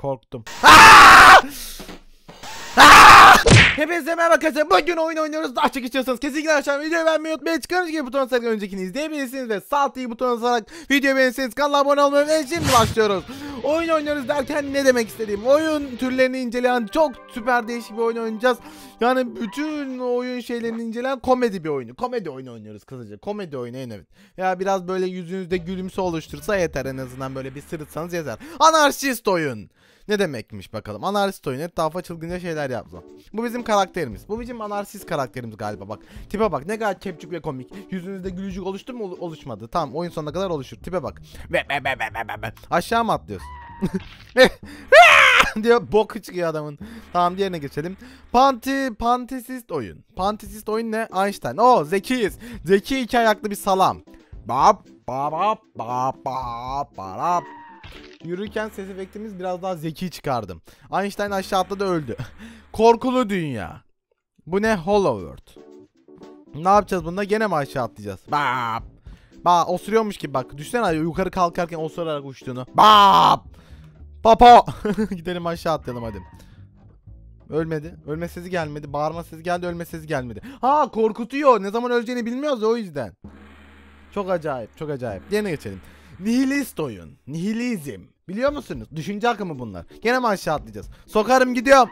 korktum. Hepinize merhaba arkadaşlar. Bugün oyun oynuyoruz. Daha çok istiyorsanız kesinlikle aşağı videoyu beğenmeyi unutmayın. Çıkarınız gibi butona basarak öncekini izleyebilirsiniz ve sağ altı butona basarak videoyu beğenirseniz kanala abone olmayı ve şimdi başlıyoruz. Oyun oynuyoruz derken ne demek istediğim, oyun türlerini inceleyen çok süper değişik bir oyun oynayacağız. Yani bütün oyun şeylerini inceleyen komedi bir oyunu. Komedi oyunu oynuyoruz kısaca. Komedi oyunu evet. Ya biraz böyle yüzünüzde gülümse oluştursa yeter, en azından böyle bir sırıtsanız yeter. Anarşist oyun. Ne demekmiş bakalım. Anarşist oyun. Etrafa çılgınca şeyler yapma. Bu bizim karakterimiz. Bu bizim anarşist karakterimiz galiba bak. Tipe bak ne kadar kepçük ve komik. Yüzünüzde gülücük oluştu mu? Oluşmadı. Tamam, oyun sonuna kadar oluşur. Tipe bak. Aşağı mı atlıyorsun? diyor, boku çıkıyor adamın. Tamam, diğerine geçelim. Pantisist oyun. Pantisist oyun ne? Einstein. Oo, zekiyiz. Zeki iki ayaklı bir salam. Yürürken ses efektimiz biraz daha zeki çıkardım. Einstein aşağı atladı, öldü. Korkulu dünya. Bu ne? Hollow World. Ne yapacağız bunda? Gene mi aşağı atlayacağız? Osuruyormuş gibi bak. Düşünsene yukarı kalkarken osurarak uçtuğunu. Papa. Gidelim aşağı atlayalım hadi. Ölmedi. Ölme sesi gelmedi. Bağırma sesi geldi. Ölme sesi gelmedi. Ha, korkutuyor. Ne zaman öleceğini bilmiyoruz o yüzden. Çok acayip. Çok acayip. Diğerine geçelim. Nihilist oyun. Nihilizm. Biliyor musunuz? Düşünce akımı bunlar. Gene mi aşağı atlayacağız? Sokarım gidiyorum.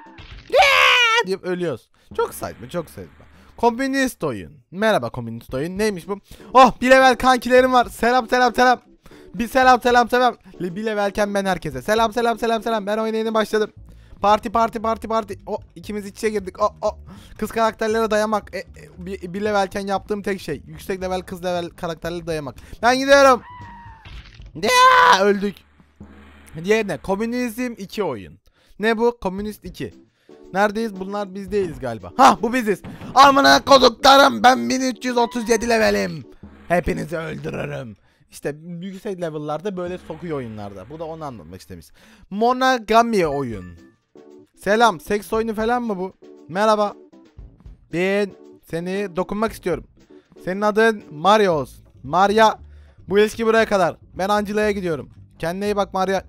Deyip ölüyoruz. Çok saçma, çok saçma. Komünist oyun. Merhaba komünist oyun. Neymiş bu? Oh, bir level kankilerim var. Selam. Bir selam. Bir levelken ben herkese. Selam. Ben oyuna yeni başladım. Parti. Oh, ikimiz iç içe girdik. Oh. Kız karakterlere dayamak. Bir levelken yaptığım tek şey. Yüksek level kız level karakterlere dayamak. Ben gidiyorum. Öldük. Diğerine Komünizm 2 oyun. Ne bu? Komünist 2. Neredeyiz? Bunlar biz değiliz galiba. Ha, bu biziz. Amına koduklarım, ben 1337 levelim. Hepinizi öldürürüm. İşte yüksek level'larda böyle sokuyor oyunlarda. Bu da onu anlatmak istemiş. Monogami oyun. Selam. Seks oyunu falan mı bu? Merhaba. Ben seni dokunmak istiyorum. Senin adın Mario. Maria. Bu ilişki buraya kadar. Ben Angela'ya gidiyorum. Kendine iyi bak Maria.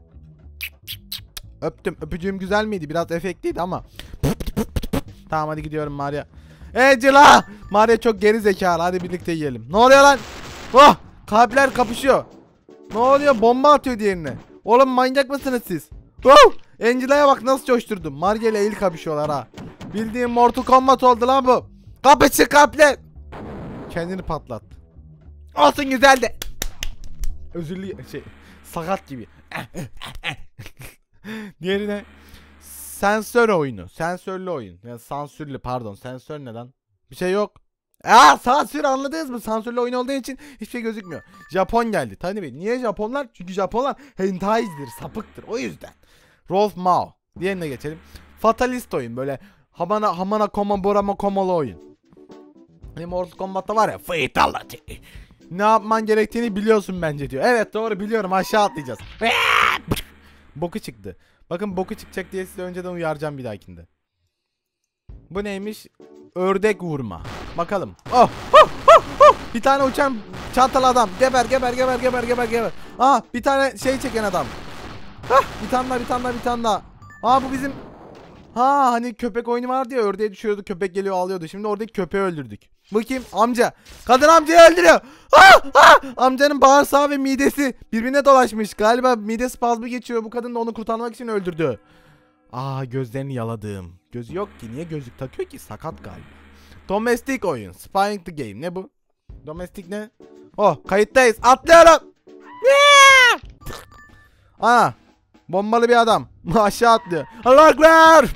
Öptüm. Öpücüğüm güzel miydi? Biraz efektliydi ama. Tamam, hadi gidiyorum Maria. Angela! Maria çok geri zekalı. Hadi birlikte yiyelim. Ne oluyor lan? Oh! Kalpler kapışıyor. Ne oluyor? Bomba atıyor diğerine. Oğlum manyak mısınız siz? Oh! Angela'ya bak nasıl coşturdum. Maria ile el kapışıyorlar ha. Bildiğin Mortal Kombat oldu lan bu. Kapışın kalpler. Kendini patlattı. Olsun, güzeldi. Özürlü sakat gibi. Diğerine sensör oyunu. Sensörlü oyun. Yani sansürlü, pardon. Sensör ne lan? Bir şey yok. Sansür, anladınız mı? Sansürlü oyun olduğu için hiçbir şey gözükmüyor. Japon geldi. Tabii niye Japonlar? Çünkü Japonlar hentai'dir, sapıktır. O yüzden. Rolf Mao. Diğerine geçelim. Fatalist oyun. Böyle Hamana Koma Borama Komalı oyun. Hani Mortal Kombat'ta var ya, fatality. Ne yapman gerektiğini biliyorsun bence diyor. Evet, doğru biliyorum, aşağı atlayacağız. Boku çıktı. Bakın, boku çıkacak diye size önceden uyaracağım bir dahakinde. Bu neymiş? Ördek vurma. Bakalım. Oh. Bir tane uçan çantalı adam. Geber. Bir tane şey çeken adam. Bir tane daha. Bu bizim. Hani köpek oyunu vardı ya, ördeğe düşüyordu, köpek geliyor alıyordu. Şimdi oradaki köpeği öldürdük. Bu kim? Amca. Kadın amcayı öldürüyor. Amcanın bağırsağı ve midesi birbirine dolaşmış. Galiba mide spazmı geçiyor. Bu kadın da onu kurtarmak için öldürdü. Gözlerini yaladım. Gözü yok ki. Niye gözlük takıyor ki? Sakat galiba. Domestik oyun. Spying the game. Ne bu? Domestik ne? Oh, kayıttayız. Atlıyorum. Bombalı bir adam. Aşağı atlıyor. Allah ekber.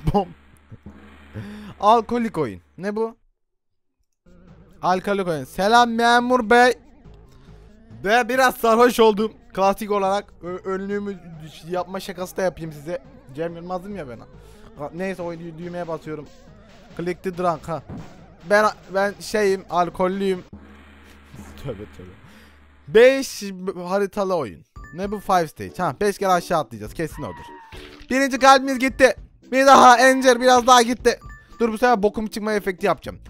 Alkolik oyun. Ne bu? Alkolik oyun. Selam memur bey. Biraz sarhoş oldum. Klasik olarak önlüğümü yapma şakası da yapayım size. Cem Yılmaz'ım ya ben. Neyse, o düğmeye basıyorum. Click the drunk ha. Ben şeyim, alkollüyüm. Tövbe. 5 haritalı oyun. Ne bu? 5 stage. 5 kere aşağı atlayacağız. Kesin odur. Birinci kalbimiz gitti. Bir daha Enger, biraz daha gitti. Dur, bu sefer bokum çıkma efekti yapacağım.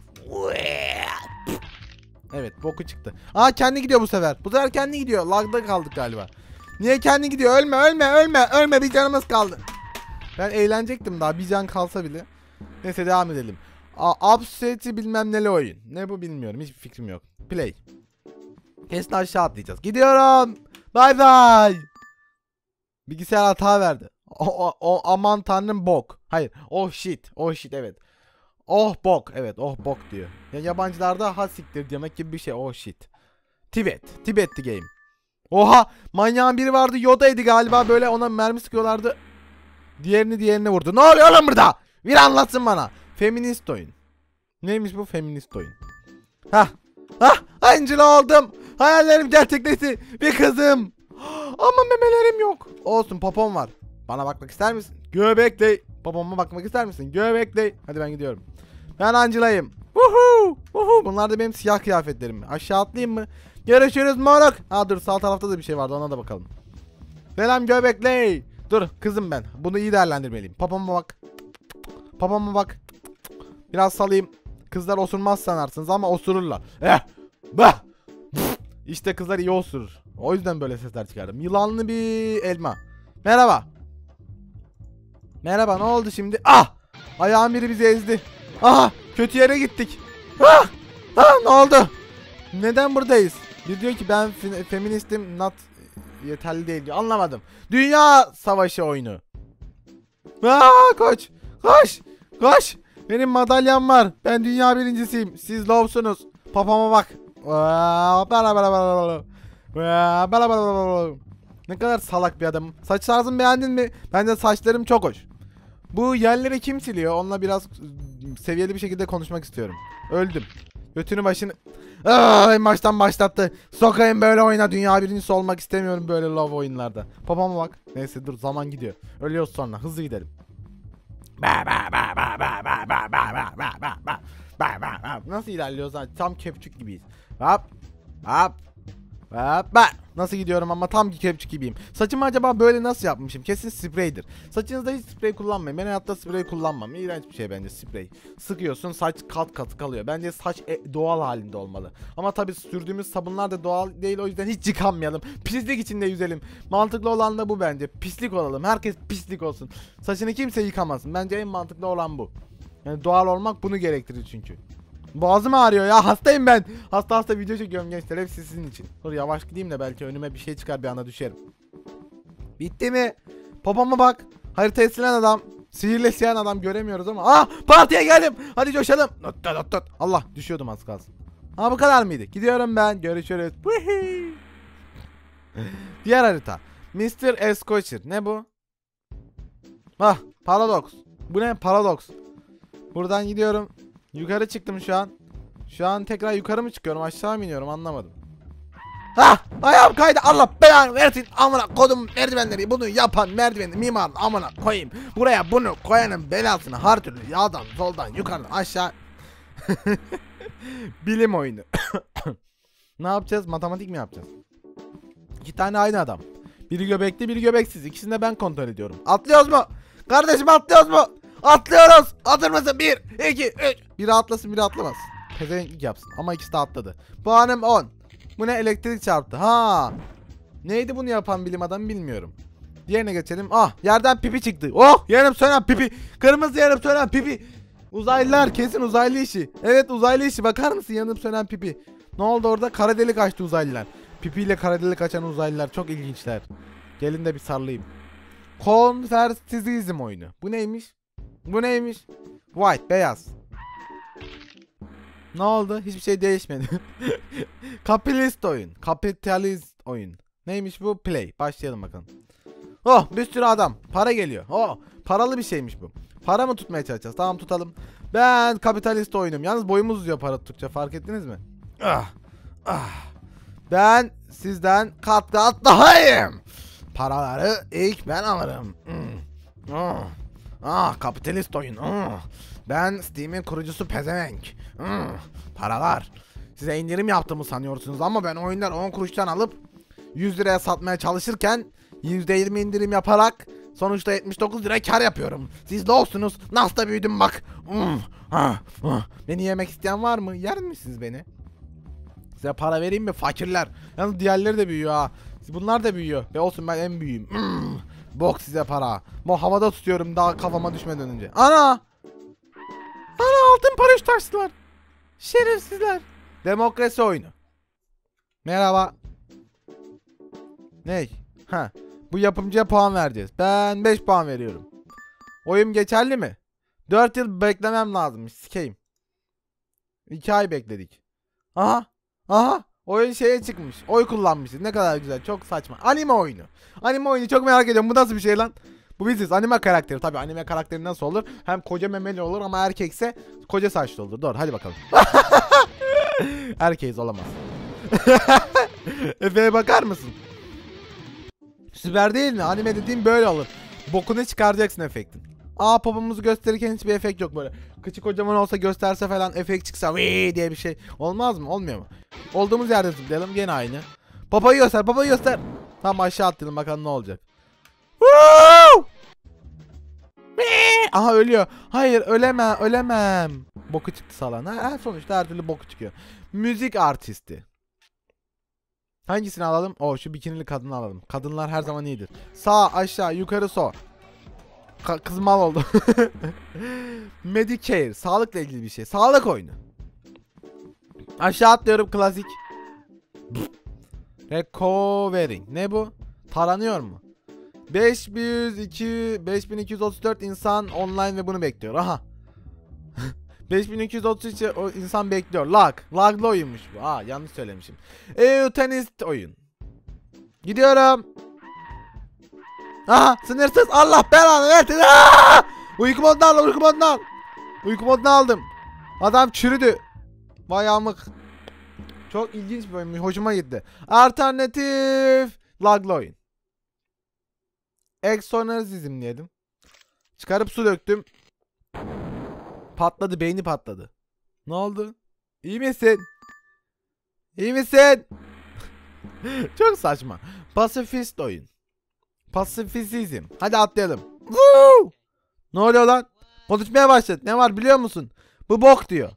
Evet, boku çıktı. Kendi gidiyor bu sefer. Bu sefer kendi gidiyor. Lagda kaldık galiba. Niye kendi gidiyor? Ölme ölme ölme ölme, bir canımız kaldı. Ben eğlenecektim daha, bir can kalsa bile. Neyse devam edelim. Upset'i bilmem neli oyun. Ne bu bilmiyorum, hiçbir fikrim yok. Play. Kesin aşağı atlayacağız. Gidiyorum. Bay bay. Bilgisayar hata verdi. Aman tanrım bok. Hayır. Oh shit. Oh shit evet. Oh bok. Evet oh bok diyor. Ya yabancılarda ha siktir demek gibi bir şey. Oh shit. Tibet. Tibet'ti game. Oha. Manyağın biri vardı. Yoda'ydı galiba, böyle ona mermi sıkıyorlardı. Diğerini vurdu. Ne oluyor lan burada? Bir anlatsın bana. Feminist oyun. Neymiş bu feminist oyun? Hah. Hah. Angela oldum. Hayallerim gerçekleşti. Bir kızım. Ama memelerim yok. Olsun, popom var. Bana bakmak ister misin? Göbekli. Popoma bakmak ister misin? Göbekli. Hadi ben gidiyorum. Ben Angela'yım. Woohoo. Bunlar da benim siyah kıyafetlerim. Aşağı atlayayım mı? Görüşürüz moruk. Ha dur, sağ tarafta da bir şey vardı, ona da bakalım. Selam göbekli. Dur kızım ben. Bunu iyi değerlendirmeliyim. Popoma bak. Popoma bak. Biraz salayım. Kızlar osurmaz sanarsınız ama osururlar. Bah. İşte kızlar iyi osurur. O yüzden böyle sesler çıkardım. Yılanlı bir elma. Merhaba. Merhaba, ne oldu şimdi? Ah! Ayağım biri bizi ezdi. Ah! Kötü yere gittik. Ah! Ah! Ne oldu? Neden buradayız? Bir diyor ki ben feministim, not yeterli değil diyor. Anlamadım. Dünya savaşı oyunu. Ah! Koş! Koş! Koş! Benim madalyam var. Ben dünya birincisiyim. Siz lowsunuz. Papama bak. Ne kadar salak bir adamım. Saç tarzımı beğendin mi? Bence saçlarım çok hoş. Bu yerleri kim siliyor? Onunla biraz seviyeli bir şekilde konuşmak istiyorum. Öldüm. Götünü başını... En baştan başlattı. Sokayım böyle oyuna. Dünya birincisi olmak istemiyorum böyle love oyunlarda. Papama bak. Neyse dur, zaman gidiyor. Ölüyoruz sonra. Hızlı gidelim. Nasıl ilerliyoruz lan? Tam kepçük gibiyiz. Hop. Hop. Hop. Nasıl gidiyorum ama tam kepçük gibiyim. Saçımı acaba böyle nasıl yapmışım? Kesin spreydir. Saçınızda hiç sprey kullanmayın. Ben hayatta sprey kullanmam. İğrenç bir şey bence sprey. Sıkıyorsun, saç kat katı kalıyor. Bence saç doğal halinde olmalı. Ama tabii sürdüğümüz sabunlar da doğal değil, o yüzden hiç yıkanmayalım. Pislik içinde yüzelim. Mantıklı olan da bu bence. Pislik olalım. Herkes pislik olsun. Saçını kimse yıkamasın. Bence en mantıklı olan bu. Yani doğal olmak bunu gerektirir çünkü. Boğazım ağrıyor ya, hastayım ben. Hasta video çekiyorum gençler, hepsi sizin için. Dur yavaş gideyim de belki önüme bir şey çıkar, bir anda düşerim. Bitti mi? Popoma bak. Haritayı silen adam. Sihirle silen adam, göremiyoruz ama. Partiye geldim. Hadi coşalım. Allah, düşüyordum az kalsın. Bu kadar mıydı? Gidiyorum ben. Görüşürüz. Diğer harita. Mr. Escocher. Ne bu? Paradox. Bu ne? Paradox. Buradan gidiyorum. Yukarı çıktım şu an. Şu an tekrar yukarı mı çıkıyorum, aşağı mı iniyorum, anlamadım. Ayağım kaydı, Allah belanı versin. Amına kodum merdivenleri, bunu yapan merdivenli mimarın amına koyayım. Buraya bunu koyanın belasını her türlü yağdan soldan yukarıdan aşağı. Bilim oyunu. Ne yapacağız, matematik mi yapacağız? İki tane aynı adam. Biri göbekli biri göbeksiz, ikisini de ben kontrol ediyorum. Atlıyoruz mu? Kardeşim atlıyoruz mu? Atlıyoruz. Hazır mısın? 1, 2, 3. Biri atlasın biri atlamasın. Pezevenklik yapsın. Ama ikisi de atladı. Puanım 10. Bu ne? Elektrik çarptı. Neydi bunu yapan bilim adamı bilmiyorum. Diğerine geçelim. Yerden pipi çıktı. Yanıp sönen pipi. Kırmızı yanıp sönen pipi. Uzaylılar, kesin uzaylı işi. Evet uzaylı işi, bakar mısın yanıp sönen pipi. Ne oldu orada? Kara delik açtı uzaylılar. Pipiyle kara delik açan uzaylılar çok ilginçler. Gelin de bir sarılayım. Konversizm oyunu. Bu neymiş? Bu neymiş? White, beyaz. Ne oldu? Hiçbir şey değişmedi. Kapitalist oyun. Kapitalist oyun. Neymiş bu? Play. Başlayalım bakalım. Bir sürü adam. Para geliyor. Paralı bir şeymiş bu. Para mı tutmaya çalışacağız? Tamam tutalım. Ben kapitalist oyunum. Yalnız boyumuz uzuyor para tuttukça, fark ettiniz mi? Ben sizden kat kat daha iyiyim. Paraları ilk ben alırım. Kapitalist oyun. Ben Steam'in kurucusu pezevenk. Paralar. Size indirim yaptığımı sanıyorsunuz ama ben oyunları 10 kuruştan alıp 100 liraya satmaya çalışırken %20 indirim yaparak sonuçta 79 lira kar yapıyorum. Siz lowsunuz. Nasıl da büyüdüm bak. Beni yemek isteyen var mı? Yer misiniz beni? Size para vereyim mi fakirler? Yalnız diğerleri de büyüyor ha. Bunlar da büyüyor. Ve olsun ben en büyüğüm. Bok size para. Bu havada tutuyorum daha kafama düşmeden önce. Ana! Ana altın paraşüt açtılar. Şerefsizler. Demokrasi oyunu. Merhaba. Ney? Ha. Bu yapımcıya puan vereceğiz. Ben 5 puan veriyorum. Oyun geçerli mi? 4 yıl beklemem lazımmış. Sikeyim. 2 ay bekledik. Aha. Aha. Oyun şeye çıkmış. Oy kullanmışız. Ne kadar güzel. Çok saçma. Anime oyunu. Anime oyunu çok merak ediyorum. Bu nasıl bir şey lan? Bu biziz. Anime karakteri. Tabii anime karakteri nasıl olur? Hem koca memeli olur ama erkekse koca saçlı olur. Doğru. Hadi bakalım. Erkeğiz olamaz. Efe'ye bakar mısın? Süper değil mi? Anime dediğim böyle olur. Bokunu çıkaracaksın efektin. Popumuzu gösterirken hiçbir efekt yok böyle. Kıçı kocaman olsa gösterse falan efekt çıksa vii diye bir şey. Olmaz mı? Olmuyor mu? Olduğumuz yerde zıplayalım. Gene aynı. Papayı göster. Papayı göster. Tamam aşağı atlayalım bakalım ne olacak. Aha ölüyor. Hayır ölemem. Boku çıktı salan. Sonuçta her türlü boku çıkıyor. Müzik artisti. Hangisini alalım? Şu bikinili kadını alalım. Kadınlar her zaman iyidir. Sağ aşağı yukarı sol. Kız mal oldu. Medicare. Sağlıkla ilgili bir şey. Sağlık oyunu. Aşağı atlıyorum klasik. Recovering. Ne bu? Taranıyor mu? 5234 insan online ve bunu bekliyor. Aha. 5233 insan bekliyor. Laglı oyunmuş bu. Yanlış söylemişim. Eutanist oyun. Gidiyorum. Aha sınırsız. Allah belanı versin. Uyku modunu al. Uyku modunu aldım. Adam çürüdü. Vay amık. Çok ilginç bir oyun. Hoşuma gitti. Alternatif laglı oyun. Exorcism diyelim. Çıkarıp su döktüm. Patladı. Beyni patladı. Ne oldu? İyi misin? İyi misin? Çok saçma. Pasifist oyun. Pasifizm. Hadi atlayalım. Woo! Ne oluyor lan? Konuşmaya başladı. Ne var biliyor musun? Bu bok diyor.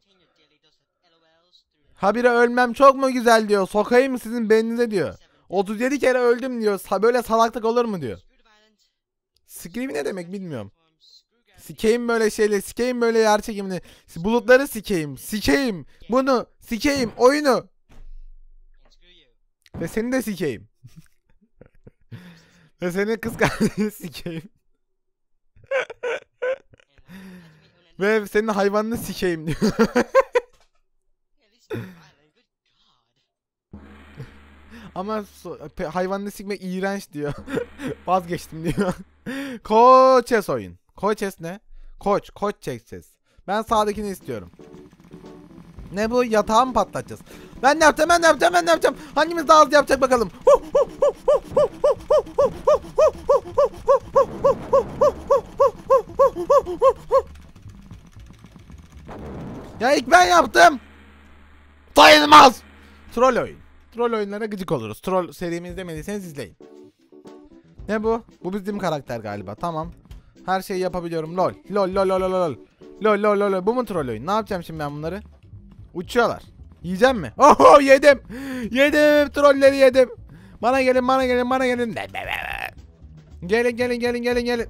Habire ölmem çok mu güzel diyor. Sokayım mı sizin beyninize diyor. 37 kere öldüm diyor. Böyle salaklık olur mu diyor. Scream ne demek bilmiyorum. Sikeyim böyle şeyleri. Sikeyim böyle yer çekimini. Bulutları sikeyim. Sikeyim. Bunu. Sikeyim. Oyunu. Ve seni de sikeyim. Ve seni kız kardeşini sikeyim. Ve senin hayvanını sikeyim diyor. Ama hayvanını sikmek iğrenç diyor. Vazgeçtim diyor. Koçes oyun. Koçes ne? Koç çekeceğiz. Ben sağdakini istiyorum. Ne bu? Yatağı mı patlatacağız? Ben ne yapacağım? Hangimiz daha hızlı yapacak bakalım. Ya ilk ben yaptım. Dayanılmaz. Troll oyun. Troll oyunlara gıcık oluruz. Troll serimi izlemediyseniz izleyin. Ne bu? Bu bizim karakter galiba. Tamam. Her şeyi yapabiliyorum. Lol. Lol. Bu mu troll oyun? Ne yapacağım şimdi ben bunları? Uçuyorlar. Yiyeceğim mi? Oho yedim. Trolleri yedim. Bana gelin. Gelin.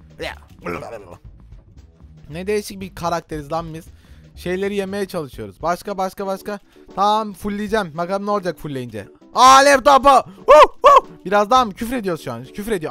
Ne değişik bir karakteriz lan biz. Şeyleri yemeye çalışıyoruz. Başka. Tamam fullleyeceğim. Bakalım ne olacak fullleyince. Alev topu. Biraz daha mı? Küfür ediyoruz şu an. Küfür ediyor.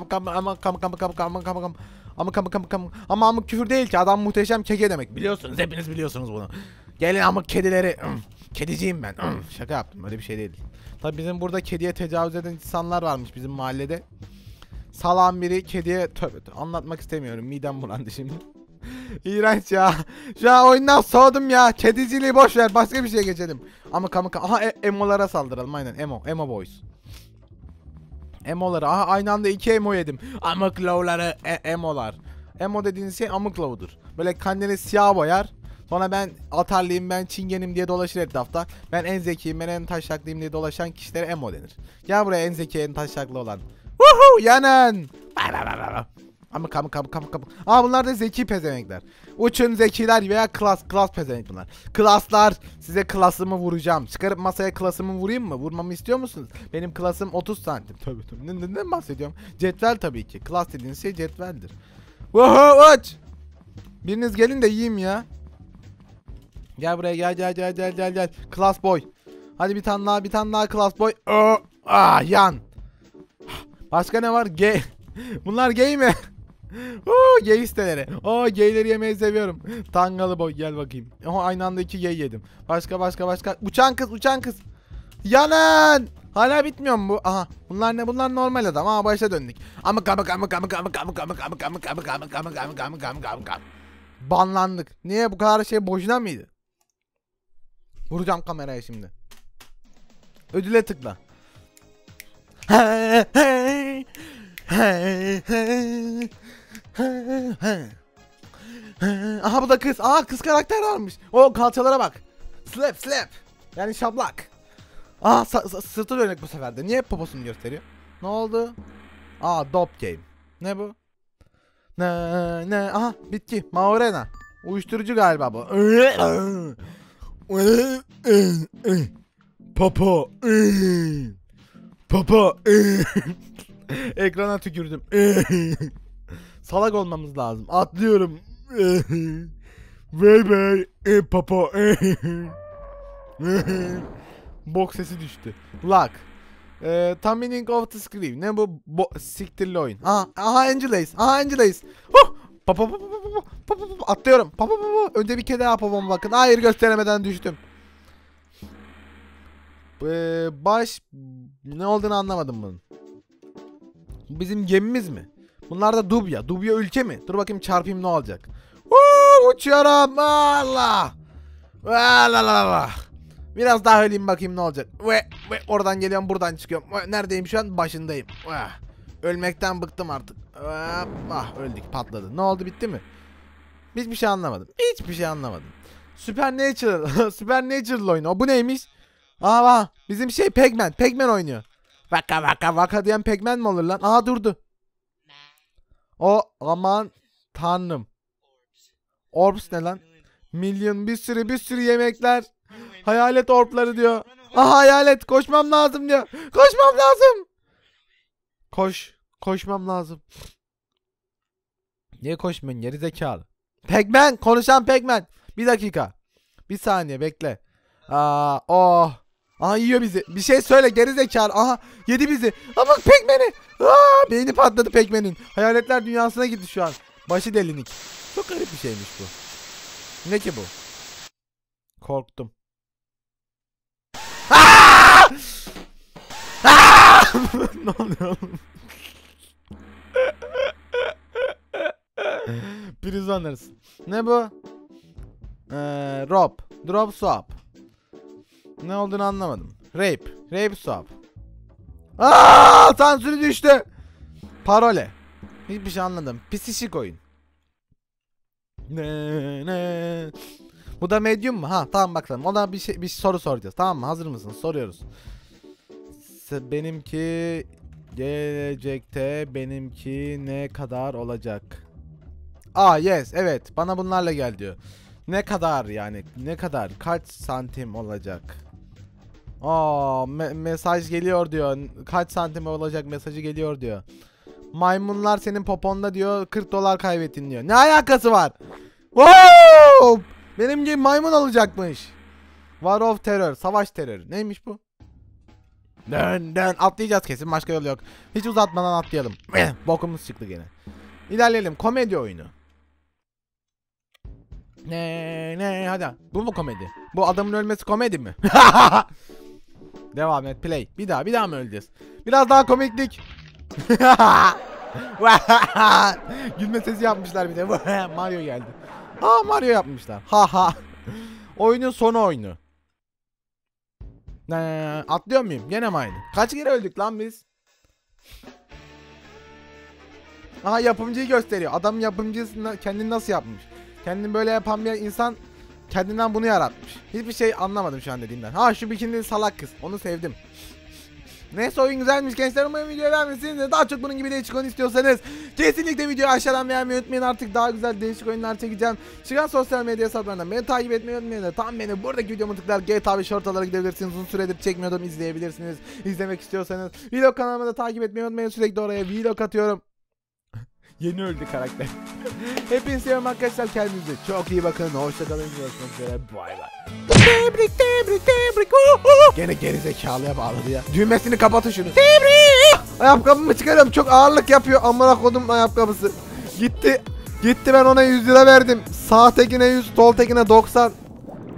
Ama amık küfür değil ki. Adam muhteşem keke demek. Biliyorsunuz. Hepiniz biliyorsunuz bunu. Gelin amık kedileri. Kediciyim ben. Şaka yaptım. Öyle bir şey değil. Tabi bizim burada kediye tecavüz eden insanlar varmış bizim mahallede. Salam biri kediye tövbe anlatmak istemiyorum. Midem bulandı şimdi. İğrenç ya. Şu an oyundan soğudum ya. Kediciliği boş ver. Başka bir şeye geçelim. Aha emolara saldıralım aynen. Emo boys. Emoları. Aha aynı anda 2 emo yedim. Amık low'ları emolar. Emo dediğiniz şey amık low'dur. Böyle kendini siyah boyar. Sonra ben atarlıyım, ben çingenim diye dolaşır etrafta. Ben en zekiyim, ben en taşlaklıyım diye dolaşan kişilere emo denir. Gel buraya en zeki, en taşlaklı olan. Woohoo! Yanın! Amık. Aa bunlar da zeki pezevenkler. Uçun zekiler veya klas pezevenk bunlar. Klaslar, size klasımı vuracağım. Çıkarıp masaya klasımı vurayım mı? Vurmamı istiyor musunuz? Benim klasım 30 santim. Tabii. Neden bahsediyorum? Cetvel tabii ki. Klas dediğiniz şey cetveldir. Woho uç. Biriniz gelin de yiyeyim ya. Gel buraya gel. Class boy. Hadi bir tane daha class boy. Yan. Başka ne var? Gay. Bunlar gay mi? Gay siteleri. Gayleri yemeyi seviyorum. Tangalı boy gel bakayım. Aynı anda 2 gay yedim. Başka. Uçan kız. Yanın. Hala bitmiyor mu bu? Aha. Bunlar ne? Bunlar normal adam. Başa döndük. Amık. Banlandık. Niye bu kadar şey boşuna mıydı? Vuracağım kameraya şimdi. Ödüle tıkla. Aha bu da kız. Kız karakter varmış. Kalçalara bak. Slap. Yani şablak. Sırtı dönük bu sefer de. Niye poposunu gösteriyor? Ne oldu? Dope game. Ne bu? Ne? Aha bitki. Maurena. Uyuşturucu galiba bu. Papa. Ekrana tükürdüm. Salak olmamız lazım. Atlıyorum. Bey. Papa. Bok sesi düştü. Lock. Timing of the screen. Ne bu? Siktirli oyun. Angela's. Atlıyorum. Önce bir kere daha papama bakın. Hayır gösteremeden düştüm. Ne olduğunu anlamadım bunun. Bu bizim gemimiz mi? Bunlar da Dubya. Dubya ülke mi? Dur bakayım çarpayım ne olacak. Uçuyorum. Allah. Biraz daha öleyim bakayım ne olacak. Ve oradan geliyorum buradan çıkıyorum. Neredeyim şu an? Başındayım. Ölmekten bıktım artık. Öldük patladı. Ne oldu bitti mi? Hiçbir şey anlamadım. Supernatural oyunu. Bu neymiş? Bizim Pac-Man oynuyor. Vaka diyen Pac-Man mi olur lan? Durdu. Aman tanrım. Orbs ne lan? Milyon bir sürü yemekler. Hayalet orbları diyor. Hayalet koşmam lazım diyor. Koşmam lazım. Niye koşmuyorsun geri zekalı? Pac-Man, konuşan Pac-Man. Bir dakika. Bir saniye bekle. Yiyor bizi. Bir şey söyle geri zekalı. Yedi bizi. Bak Pac-Man'i. Beyni patladı Pac-Man'in. Hayaletler dünyasına gitti şu an. Başı delinik. Çok garip bir şeymiş bu. Ne ki bu? Korktum. Ne oluyor oğlum? Prisoners. Ne bu? Drop swap. Ne olduğunu anlamadım. Rape swap. Sansürü düştü. Parole. Hiçbir şey anladım. Psişik oyun. Ne. Bu da medium mu? Tamam bakalım. Ona bir soru soracağız. Tamam mı? Hazır mısın? Soruyoruz. Benimki gelecekte ne kadar olacak? Yes, evet. Bana bunlarla gel diyor. Ne kadar yani? Ne kadar? Kaç santim olacak? Mesaj geliyor diyor. Kaç santim olacak mesajı geliyor diyor. Maymunlar senin poponda diyor. $40 kaybettin diyor. Ne alakası var? Benim gibi maymun olacakmış. War of Terror. Savaş terörü. Neymiş bu? Dön. Atlayacağız kesin. Başka yol yok. Hiç uzatmadan atlayalım. Bokumuz çıktı gene. İlerleyelim. Komedi oyunu. Ne hadi. Bu mu komedi? Bu adamın ölmesi komedi mi? Devam et. Play. Bir daha mı öleceğiz? Biraz daha komiklik. Gülme sesi yapmışlar bir de. Mario geldi. Mario yapmışlar. Oyunun sonu oyunu. Atlıyor muyum? Gene mi aynı? Kaç kere öldük lan biz? Yapımcıyı gösteriyor. Adam yapımcısını kendini nasıl yapmış? Kendini böyle yapan bir insan kendinden bunu yaratmış. Hiçbir şey anlamadım şu an dediğinden. Şu bikinili salak kız. Onu sevdim. Neyse oyun güzelmiş gençler, umarım videoyu beğenmişsiniz. Daha çok bunun gibi değişik oyun istiyorsanız kesinlikle videoyu aşağıdan beğenmeyi unutmayın. Artık daha güzel değişik oyunlar çekeceğim. Çıkan sosyal medya hesaplarından beni takip etmeyi unutmayın. Tam beni buradaki videomu tıklar GTA 5 ortalara gidebilirsiniz. Uzun süredir çekmiyordum, izleyebilirsiniz. İzlemek istiyorsanız vlog kanalımı da takip etmeyi unutmayın. Sürekli oraya vlog atıyorum. Yeni öldü karakter. Hepinizi seviyorum arkadaşlar, kendinize çok iyi bakın. Hoşçakalın, görüşmek üzere, bay bay. Tebrik. Gene gerizekalıya bağladı ya. Düğmesini kapatın şunu. Tebrik. Ayakkabımı çıkarıyorum, çok ağırlık yapıyor. Amına kodum ayakkabısı. Gitti ben ona 100 lira verdim. Sağ tekine 100, sol tekine 90.